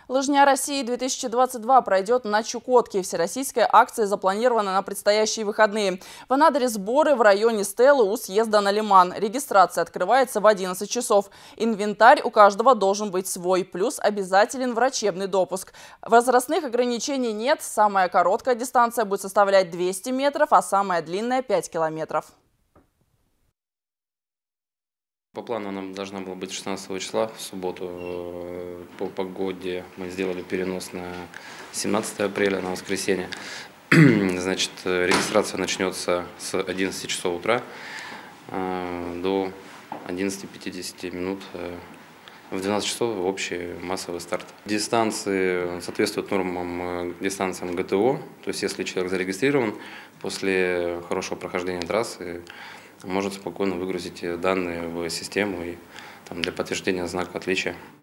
Лыжня России-2022 пройдет на Чукотке. Всероссийская акция запланирована на предстоящие выходные. В Анадыре сборы в районе Стеллы у съезда на Лиман. Регистрация открывается в 11 часов. Инвентарь у каждого должен быть свой, плюс обязателен врачебный допуск. Возрастных ограничений нет. Самая короткая дистанция будет составлять 200 метров, а самая длинная – 5 километров. По плану она должна была быть 16 числа, в субботу. По погоде мы сделали перенос на 17 апреля, на воскресенье. Значит, регистрация начнется с 11 часов утра до 11:50 минут. В 12 часов общий массовый старт. Дистанции соответствуют нормам дистанциям ГТО. То есть, если человек зарегистрирован, после хорошего прохождения трассы может спокойно выгрузить данные в систему и для подтверждения знака отличия.